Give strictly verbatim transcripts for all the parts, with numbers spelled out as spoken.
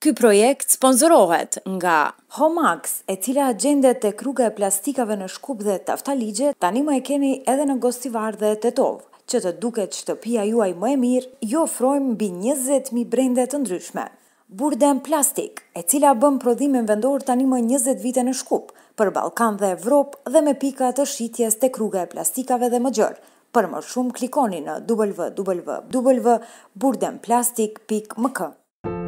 Ky projekt sponsorohet nga Homax, e cila gjendet tek rruga e plastikave në Shkup dhe Taftaligje. Tani më e keni edhe në Gostivar dhe Tetov. Që të duket shtëpia juaj më e mirë, ju ofrojmë mbi njëzet mijë brende të ndryshme. Burden Plastik, e cila bën prodhimin vendor tani më njëzet vite në Shkup, për Ballkan dhe Evropë dhe me pika të shitjes tek rruga e plastikave dhe më gjërë. Për më shumë klikoni në w w w punkt burden plastik punkt m k.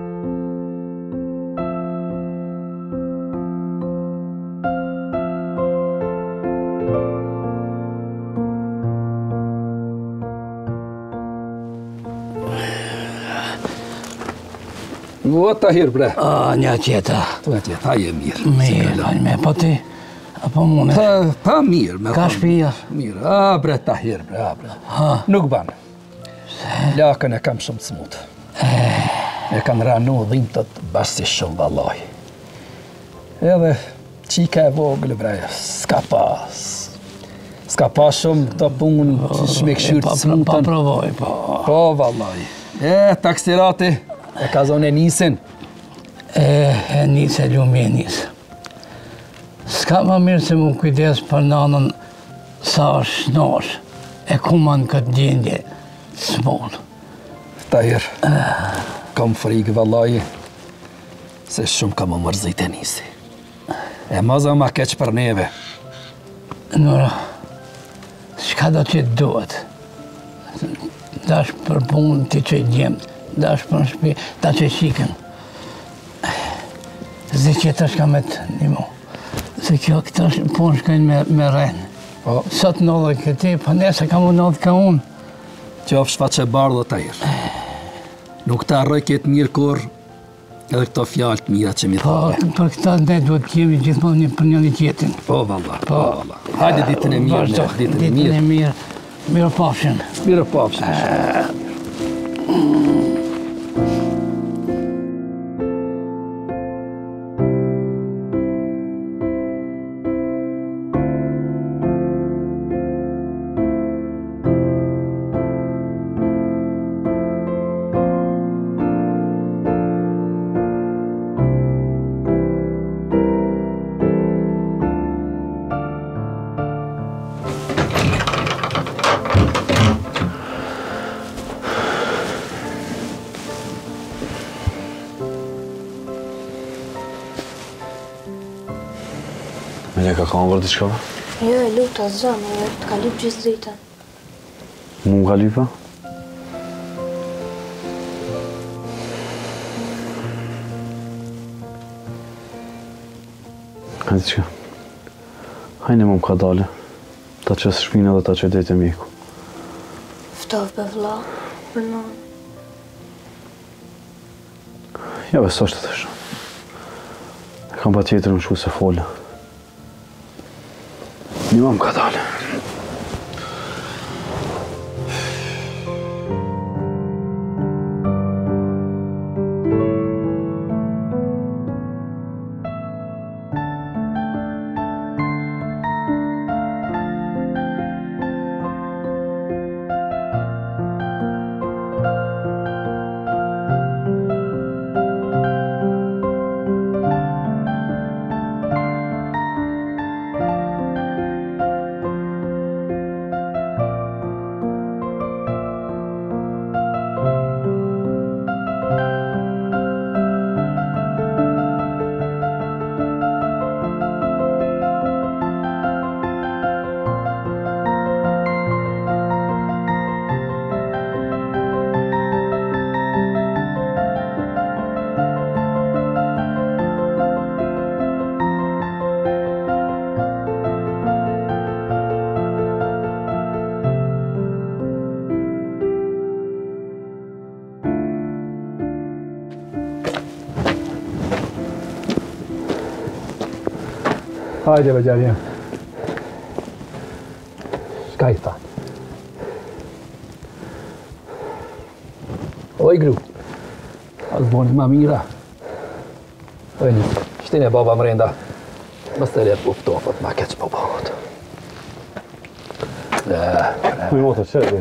O, Tahir, bre. A, një tjeta. Një tjeta, je mirë. Mirë, me, po ti, apo mune? Pa, pa mirë. Me Ka shpia? Mirë, a, bre, Tahir, bre, a, bre. Ha? Nuk banë. Lakën e kam shumë të smutë. E kanë ranu dhimtët basi shumë, vallaj. Edhe qika e vogël, bre, s'ka pas. S'ka pas shumë të punë, shme këshyrë të smutën. Pa provoj, po. Po, vallaj. E, taksirati. E ka zonë e nisin? E, e nisë, e lumi e nisë. S'ka më mirë se mu kujdes për nanën sa është nosh, e ku ma në këtë gjendje s'monë. Tahir, kam frikë vallaj, se shumë ka më mërzit e nisi. E maza ma keq për neve. Nora, shka do që të duhet? Dash për punë ti që i gjemë, dash për në shpi, ta që shikën. Zë që të shka me të një mu. Se kjo këta punë shkajnë me, me rrenë. Po. Sot në dhe këti, po nese ka mu në dhe ka unë. Qofë shfaq e bardhë, Tahir. Nuk ta arroj këtë mirë kur edhe këto fjallë të mira që mi Po, thave. për këta ne duhet kemi gjithmonë një për një një tjetin. Po, valla, po, valla. Hajde ditën e mirë, Vazhdo, ne, ditën e ditën e mirë. mirë. Mirë pafshin. Mirë pafshin. Melja ka ka vërë diçka? Jo, e luta zënë, e të ka lypë gjithë dritën. Mu më ka lypa? Ka diçka. Hajne mu më ka dale. Ta qësë shpinë dhe ta që dejtë e mjeku. Ftov be vla, për në. Ja, beso është të thëshë. E kam pa tjetër më shku se folë. Një më më ka dale. Hajde, be gjarje. Shka i tha? Oj, gru. Asë boni ma mira. Oj, një. Shtine baba mrenda. Mës të le puftofët ma keq po bëhot. Kuj motor, qërë?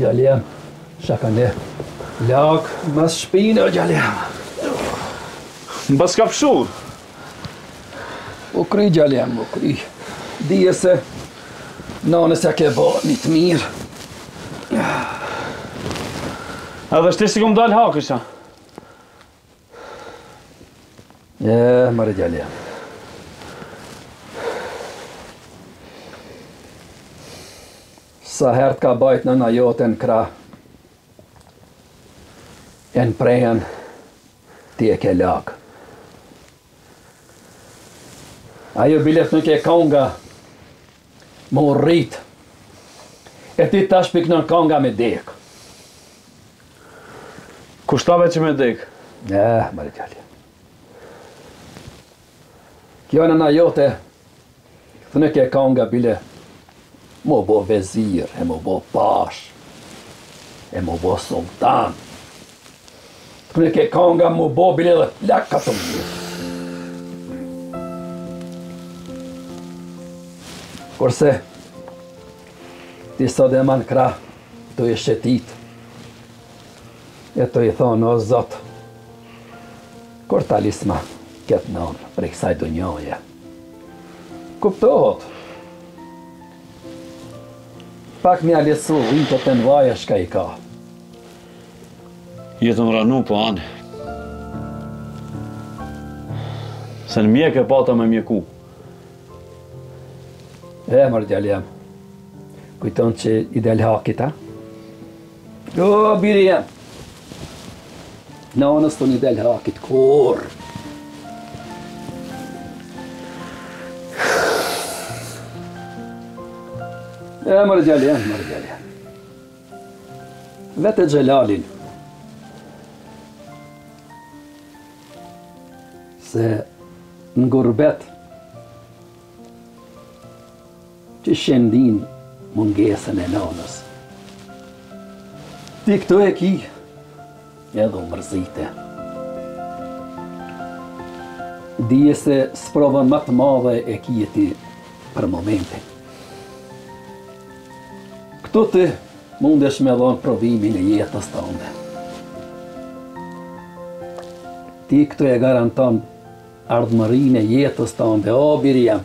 Gjaljem, shakane. Lak, mas shpinë o Gjaljem. Më pas ka fshur. U kry Gjaljem, u kry. Dije se nanës ja ke bo një të mirë. Edhe shti si kom dalë hakësha. E, mërë Gjaljem. Sa herët ka bajt në në jote në kra, e në prejen, ti e ke lak. Ajo bilet nuk e konga, më rrit, e ti tash piknon konga me dek. Kushtave që me dek? E, mërë Gjaljem. Kjo në në jote, thënë ke konga bile, mo bo vezir, e mo bo pash, e mo bo sultan. Thënë ke konga mo bo bile dhe plak ka të mjë. Kurse, ti sot e man kra, të i shetit, e të i thonë, o zot, kur talisma këtë nënë, prej kësaj do njoje. Kuptohet. Pak mja lesu, ujtë të nëvaja shka i ka. Jetën ranu, po anë. Se në mjek e pata me mjeku. E, mërë Gjaljem, kujton që i del hakit, ha? O, biri jem. Nanës të një del hakit, kur? E, mërë Gjaljem, mërë Gjaljem. Vete Gjelalin. Se në gurbet, që shëndin mungesën e nanës. Ti këto e ki, edhe u mërzite. Dije se sprovën më të madhe e ki e ti për momentin. Këtu ti mundesh me dhonë provimin e jetës të ande. Ti këtu e garanton ardhmërin e jetës të ande, o biri jam.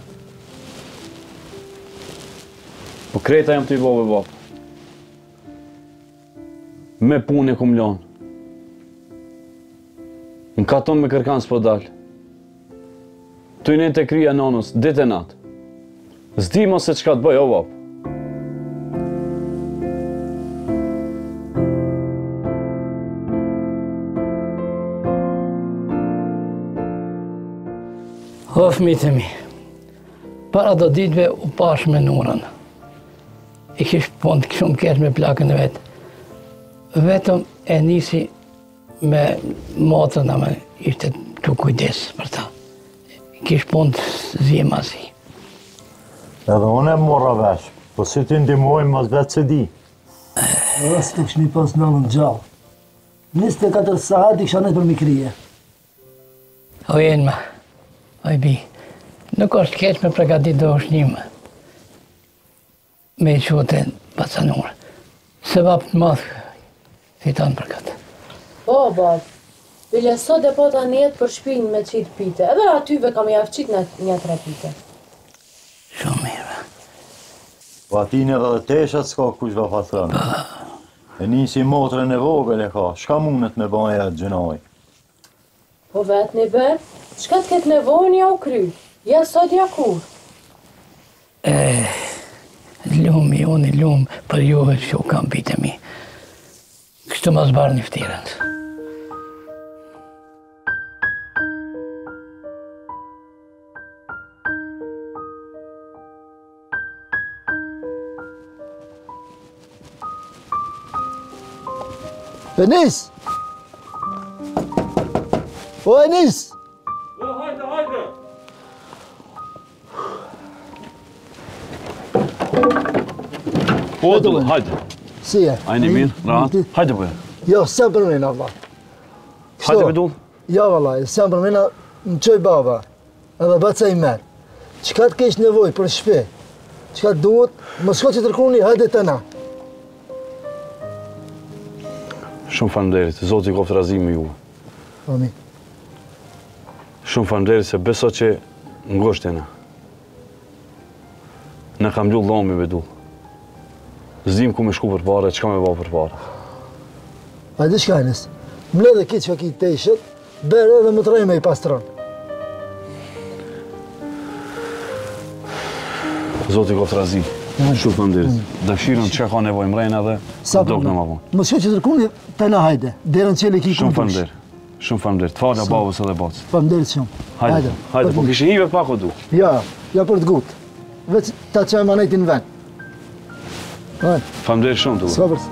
Po kreta jam të i bove, bapë. Me punë e kum lonë. Në katon me kërkan s'po dalë. Të i një të krija nonës, dit e natë. Zdi mos se qka të bëj, o bapë. O fëmijët e mi, para do ditëve u pash me nurën. I kish punë të shumë kesh me plakën e vetë. Vetëm e nisi me motrën, ama ishte të kujdes për ta. I kish punë të zhjema si. Edhe unë e mora vesh, po si ti ndimoj mas vetë se di. Edhe si të këshmi pas nëllën gjallë. njëzet e katër saat i kësha nëjtë për mikrije. O jenë ma. Oj bi, nuk është keq me pregatit do është njëmë me i qute pacanurë. Se bapë të madhë fiton për këtë. Po, bapë, bile sot e pota njetë për shpinë me qitë pite, edhe atyve kam javë qitë një tre pite. Shumë mirë. Po atine dhe dhe teshat s'ka kush va fatrënë. E nisi motrën e vogël e ka, shka mundet me baja të gjënoj? Po vetë një bërë, qka të ketë nevojnë ja u kry, ja sot ja kur. E, lumi, unë i lumë për juve që u kam pite mi. Kështu ma zbarë një ftirën. Enis! O Enis! O, hajde, hajde! Po, du, hajde. Si e? Ajni mirë, rahat. Hajde, bëja. Jo, sem për mena, valla. Hajde, bedul. Jo, valla, sem për mena më qoj baba, edhe baca i merë. Qka të kesh nevoj për shpe? Qka të duhet, më shko që të rkuni, hajde të na. Shumë faleminderit, Zoti i qoftë razim me ju. Amin. Shumë faleminderit se beso që ngoshtena. Në kam lullë dhomi me du. Zdim ku me shku për pare, qka me ba për pare. Hajde shkajnës, mle dhe kitë që ki të ishët, bere dhe më të rejme i pastron. Zoti i qoftë razim. Shumë faleminderit. Dëshirën që ka nevojë mrejna dhe dok në ma vonë. Më shko që tërkuni, pena hajde, derën qëli ki Shumë faleminderit. Shumë faleminderit. Falja babës edhe bacës. Faleminderit shumë. Hajde, hajde, po kishe hive pak o du. Ja, ja për të gutë. Vec ta që e manetin ven. Hajde. Faleminderit shumë të Ska përës.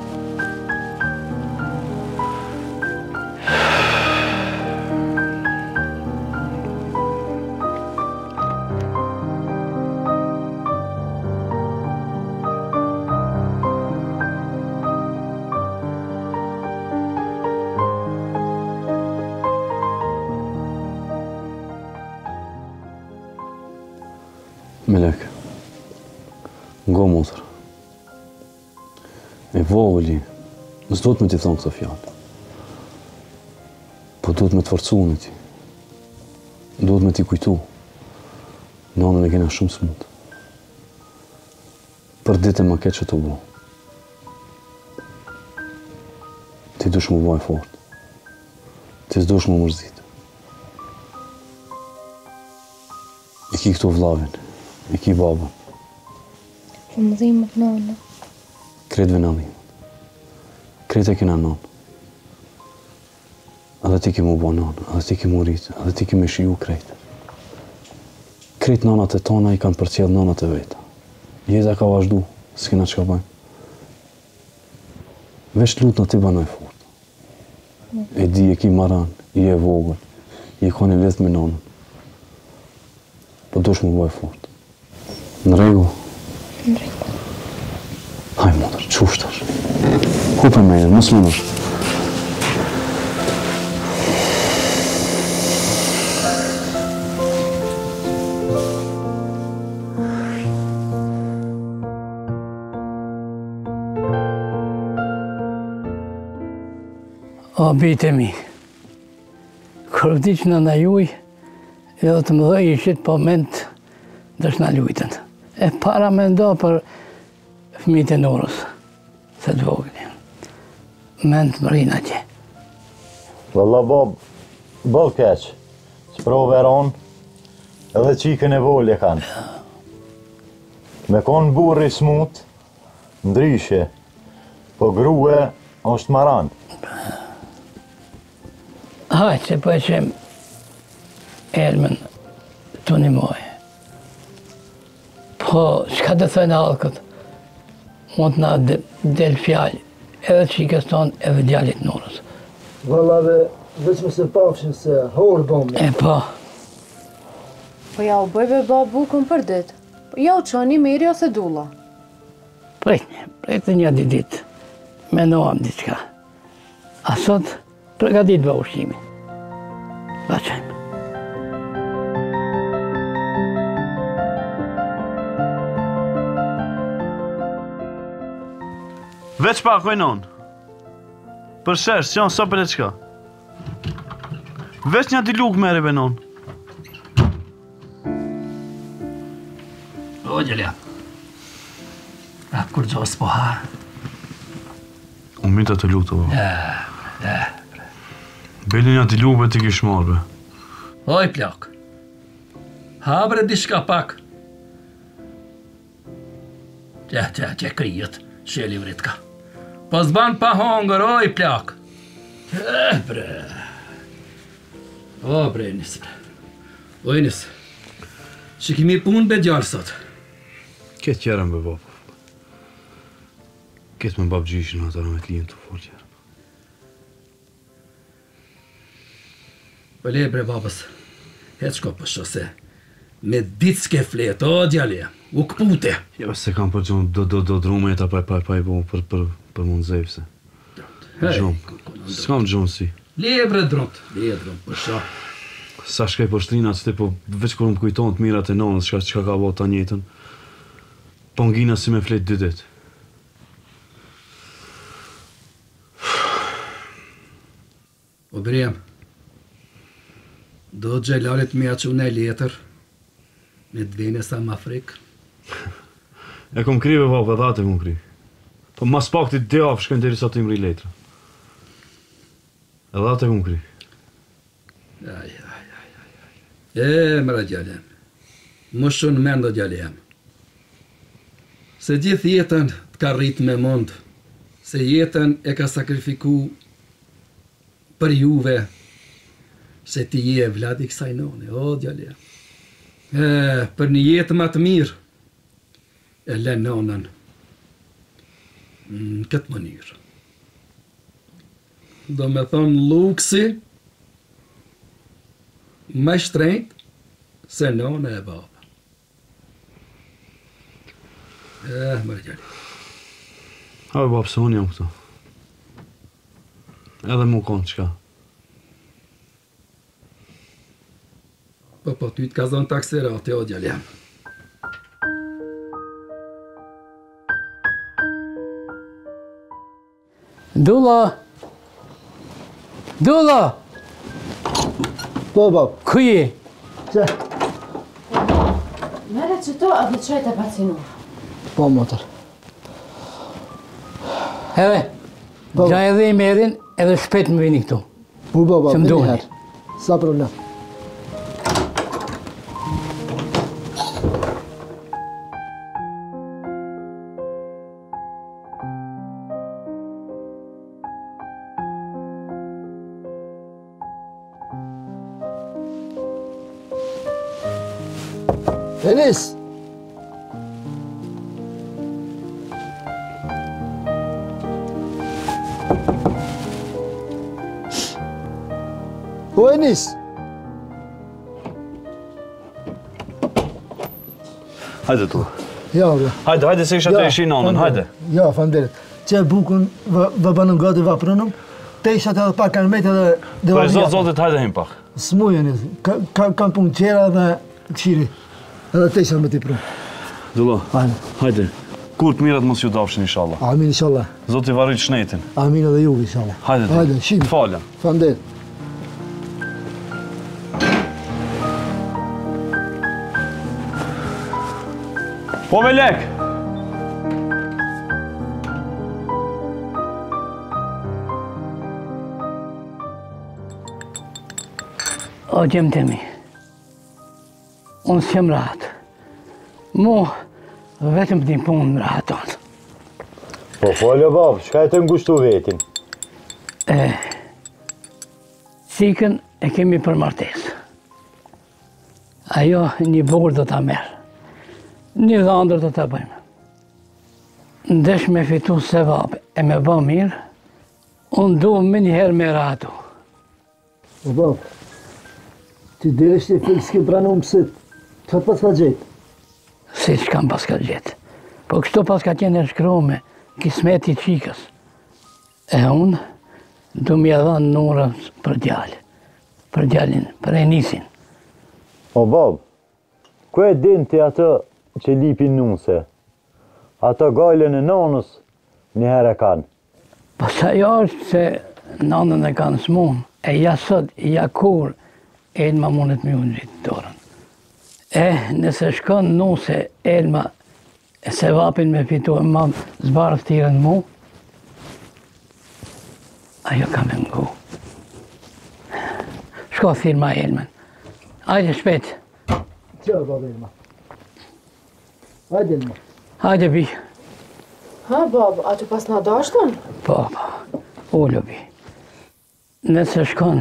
Melek, ngo motër, e vogëli, s'do të me t'i thonë këtë fjallë, po do të me të forcu në ti, do të me t'i kujtu, nanën e kena shumë smut, për ditë e ma keq që të bo, ti dush më baj fort, ti s'dush më mërzit, i ki këtu vlavin, i ki babën. Shumë dhimët nënë. Kretve në dhimët. Kretë e kina nënë. Edhe ti ki mu bo nënë, edhe ti ki mu rritë, edhe ti ki me shiju kretë. Kretë nënat e tona i kanë përcjell nënat e veta. Jeta ka vazhdu, s'kina që ka bëjmë. Vesh lutë në ti banoj fort. E di e ki maran, i e vogël, i e koni lidh me nënën. Po dush mu boj fort. Në regu? Në regu. Haj, motër, quftash. Kupe me e, mos më nësh. O, bite mi, kërë vdi që në në juj, edhe të më dhe ishit po mend dësh në lujten. E para me ndo për fëmijët e Norës, se të vogëni. Mend më rina që. Valla bab, bëll keq, që pro veron, edhe qikën e volje kanë. Me konë burri smut, ndryshe, po grue është maran. Hajtë që po e qem elmen të një moj. Po, qka të thëjnë halkët, mund nga del fjallë, edhe qikës tonë, edhe djallit Norës. Valla dhe, veç me se pafshin se horë bëmë. E po. Po ja u bëjve ba bukën për ditë. Po ja u qoni miri ose dulla. Prejtnjë, prejtë një ditit, me noam diqka. A sot, pregadit bë ushqimi. Laqajmë. Veç pak ojnon. Për shesh, që janë sopër e qka. Veç një ti luk mere benon. O, gjelja. A, kur gjos po ha. Unë minta të luk të bo. Ja, ja. Beli një ti luk be ti kish marrë be. Oj, plak. Ha bre dishka pak. Tja, tja, tja kryet, sheli vrit ka. Po zban pa hongër, oj, plak. Eh, bre. O, bre, nis, bre. O, nis. Që kimi punë be gjallë sot. Ketë qërën be bab. Ketë me bab gjishin ata në me t'lijën të folë qërën. Po le, bre, babës. Hec shko për shose. Me ditë s'ke fletë, o, djali. U këpute. Jo, se kam për gjonë do do do drume e ta paj paj paj bo për për për mund zevse. Gjonë. S'kam gjonë si. Le, bre, dront. Le, dront, për shok. Sa shkaj për shtrina që ti po veç kur më kujton të mirat e nonës, shka që ka bo ta njetën. Po ngina si me flet dy dit. O Brem, do Gjelalit me që unë e letër, me të vene sa më Afrikë. E kom krive, baba, dhe atë e kom kri. Po mas pak të dhe afë shkojnë deri sa të imri letra. Edhe atë e kom kri. Aj, aj, aj, aj, aj. E, mëra gjallem. Më shumë mendo gjallem. Se gjithë jetën të ka rritë me mund, se jetën e ka sakrifiku për juve, se ti je vladi kësaj none, o gjallem. E, për një jetë më të mirë, e le nonën në këtë mënyrë. Do me thonë luksi, më shtrenjt se nona e baba. Eh, më gjallë. Hajde, babë, se unë jam këtu. Edhe mu konë qka. Po, po, ty të ka zonë takserati, o gjallë jam. Dulla! Dulla! Po, bab. Këji? Që? Mere që to, a dhe qajt e pacinur. Po, motër. Edhe, gja edhe i merin, edhe shpet më vini këtu. Po, baba, Që më me duhni. njëherë. Sa problem. Enis! O Enis! Hajde tu. Ja, bra. Hajde, hajde se isha të ishi nonën, hajde. Ja, famderit. Që bukun vë banën gati vë prënëm, te ishat edhe pak kanë mejtë edhe... Po e zotë zotit, hajde him pak. S'muj, Enis. Kam punë qera dhe këshiri. Edhe te ishat me t'i prënë. Dullo, Hajde. hajde. Kur të mirat mos ju dafshin, inshallah. Amin, inshallah. Zoti varrit shnetin. Amin edhe ju, inshallah. Hajde, ti. Hajde, shim. Falem. Famderit. Po me lek! O gjemë temi, unë s'jem rahat. Mu, vetëm për një punë më rahaton. Po folë babë, shka e të ngushtu vetin? E, cikën e kemi për martesë. Ajo një burë do t'a merë. Një dhëndër do t'a bëjmë. Ndesh me fitu se vapë e me bë mirë, unë du me njëherë me ratu. O babë, ti derisht e fikë s'ki pranu mësit, që pas ka gjetë? Si që kam pas ka gjetë. Po kështu pas ka qenë shkrume, kismeti qikës. E unë, du m'ja dhënë nurës për djallë. Për djallin, për Enisin. O babë, ku e din ti atë që lipin nuse? Ato gajlen e nonës njëherë e kanë. Po sa jo është se nanën e kanë smunë, e ja sot, ja kur, Elma mundet me unë gjitë dorën. E, nëse shkon nuse, Elma, e se vapin me fitu e ma zbarë fëtirën mu, ajo ka me ngu. Shko thirë ma Elmen. Hajde shpet. Që, babë Elma? Hajde, Elma. Hajde bi. Ha, babë, a të pas në dashtën? Po, po, ullu bi. Nëse shkon,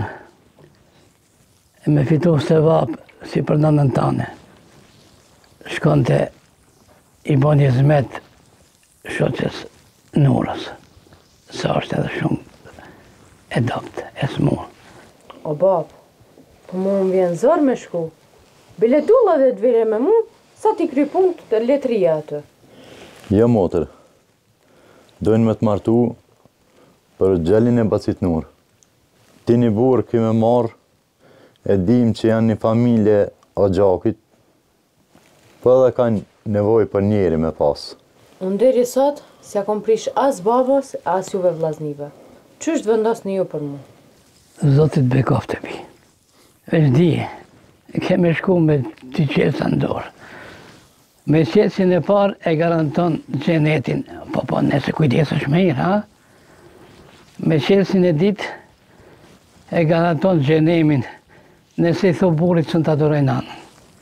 e me fitu se vapë si për nënën tane, shkon të i bo një zmet shoqës nurës, sa është edhe shumë e dopt, e smurë. O, babë, po mu më vjen zërë me shku. Bile dulla dhe të vire me mu, sa ti kry punë të letria atë. Jo, motër. Dojnë me të martu për gjellin e bacit nur. Ti një burë këmë marë, e dim që janë një familje o gjakit, po edhe kanë nevoj për njeri me pasë. Unë deri sot, s'ja kom prish as babës, as juve vllaznive. Qysh të vendos një ju për mu? Zotit bekoft e pi. Veç di, keme shku me ty qelsa në dorë. Me qelsin e parë e garanton gjenetin, po po nëse kujdesesh mirë, ha? Me qelsin e ditë e garanton gjenemin, nëse i tho burit që në të adoroj nanën.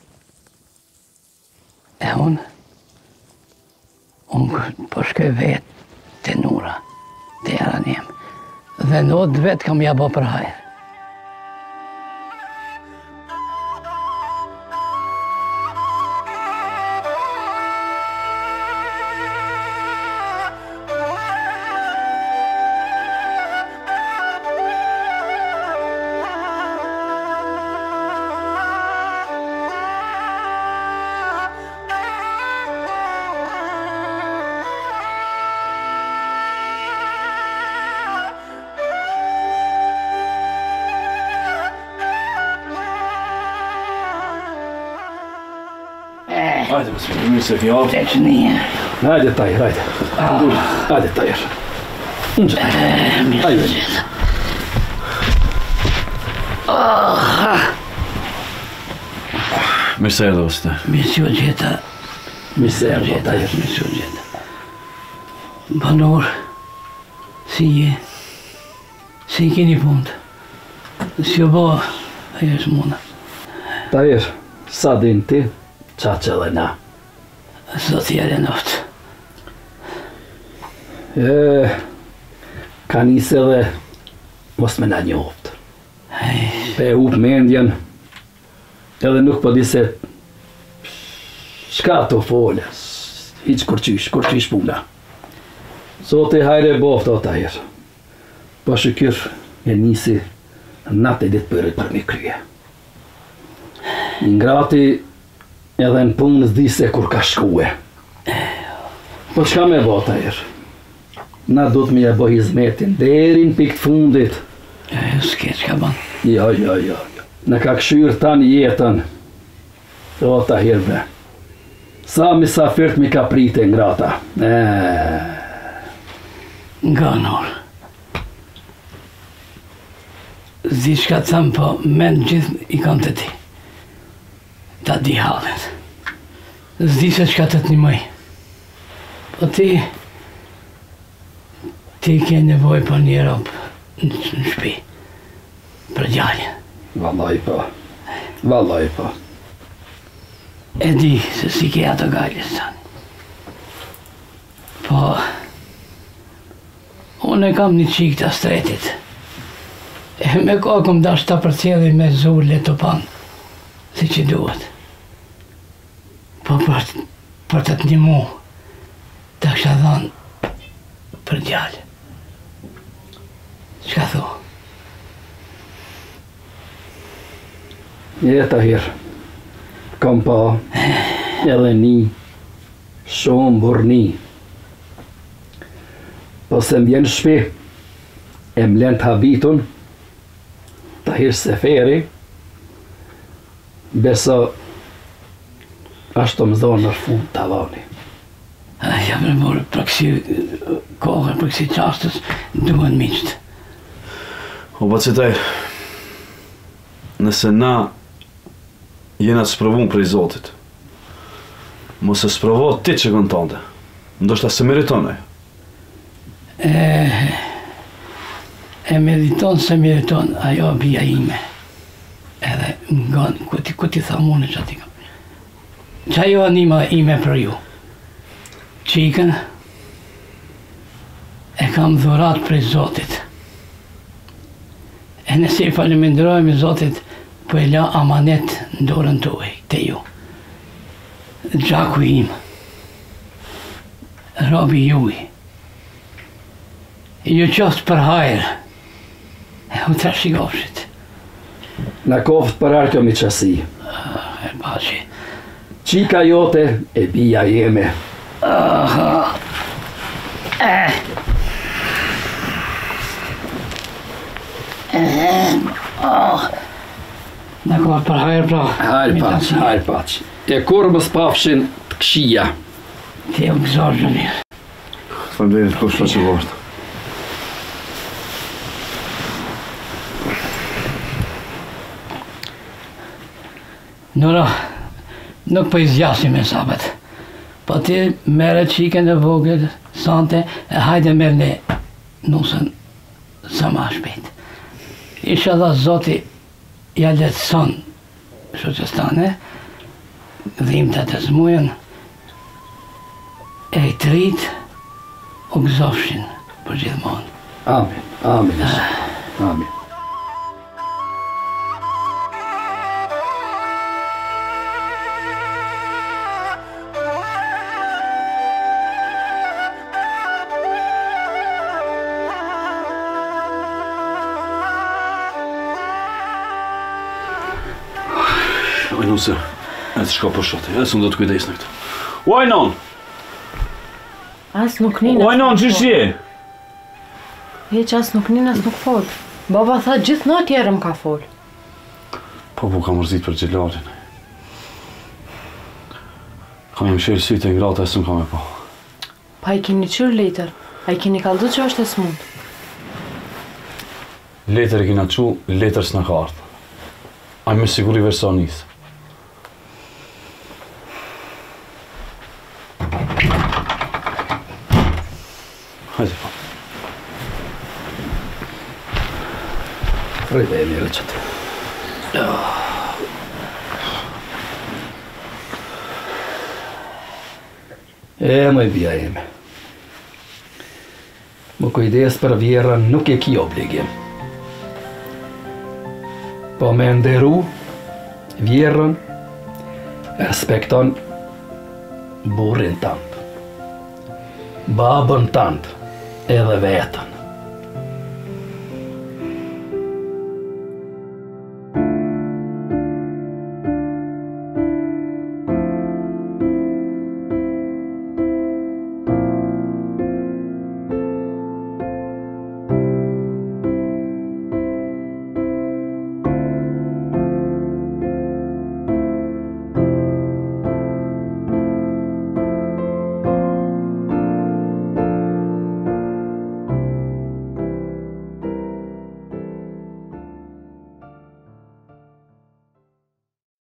E unë, unë po shkoj vetë të nura, të jaran jem, dhe në otë vetë kam ja bo për hajrë. Hajde, më smirë, mirë se fjallë. Të që një. Hajde, Tajir, hajde. Hajde, Tajir. Unë që. Hajde. Mirë se erdhe, oste. Mirë si o gjeta. Mirë se erdhe, Tajir. Mirë si o gjeta. Banor, si je? Si keni punët? Si o bo, ajo është muna. Tajir, sa din ti? Qa që dhe na? Sot jere noftë. E, ka njëse dhe mos me na njoftë. Pe up mendjen, edhe nuk po di se shka të folë, hiq kurqish, kurqish puna. Sot e hajre boft o Tajir. Po shkyr e njësi natë e ditë përrit për mi krye. Ingrati edhe në punë s'di se kur ka shkue. Po qka me bo, Tajir? Na du të mi e bo hizmetin, deri në pikë të fundit. E, s'ke qka ban. Jo, jo, jo. Në ka këshyrë tanë jetën. O, Tajir, bre. Sa misafirt mi ka prite ngrata. E... Nga nor. Zdi qka të thamë, po men gjithë i kanë të ti. Ta di halën. Zdi se qka të të një mëj. Po ti... Ti ke nevoj për një ropë në shpi. Për gjallën. Vallaj po. Vallaj po. E di se si ke ato gajlës tanë. Po... Unë e kam një qikë të stretit. E me ko kom dash ta përcjeli me zurle të panë. Si që duhet. Po për, për të të një mu, të kësha dhanë për gjallë. Qka thu? Je, Tahir, kam pa edhe një shumë burni. Po se m'vjen shpi, e m'len të habitun, Tahir Seferi, beso ashtu më zonë në fund të avani. Jam e morë për kësi kohë, për kësi qastës, duhen miqtë. O bacitaj, nëse na jena të sprovun prej Zotit, mos e sprovo ti që kënë tante, ndoshta se meriton e. E, e meriton se meriton, ajo bia ime. Edhe nga kuti, kuti tha mune që ati kam. Qa jo anima ime për ju. Qikën e kam dhurat prej Zotit. E nëse i falemendrojmë Zotit, po e la amanet në dorën tuaj, te ju. Gjaku im, robi juj, ju qoftë për hajrë, e u të shikofshit. Në koftë për arkjo mi qasi. E bashi. Qika jote e bia jeme. Aha. Eh. Oh. Në kohë për hajrë pra. Hajrë paç, hajrë paç. E kur më spafshin të këshia. Ti e më këzorë në mirë. Faleminderit, kush fa që vërtë. Nora, nuk po i zjasim me sabet. Po ti mere qiken e vogël, sante, e hajde merë ne nusën sa ma shpejt. Inshallah Zoti ja letëson shoqestane, dhimta të zmujën, e i të rritë u gëzofshin për gjithmonë. Amin, amin, amin. Oj, nuse, e të shka për shote, e së më do të kujdes në këtë. Uaj, non! As nuk nin, Uaj, non, që shje? Heq, as nuk nin, as nuk fol. Baba tha gjithë natë tjerë më ka fol. Po, po, ka mërzit për Gjelalin. Kam jam shërë sytë e ngrata e së më kam e po. Pa i kini qërë letër, a i kini kaldu që është e smut. Letër e kina qu, letër s'na ka ardhë. A me siguri versa nisë. Hajde, po. Rëjde e mire qëtë. E, më i bia jemi. Më kujdes për vjerën nuk e ki obligim. Po me nderu vjerën, respekton burrin tënd, babën tënd, edhe vetën.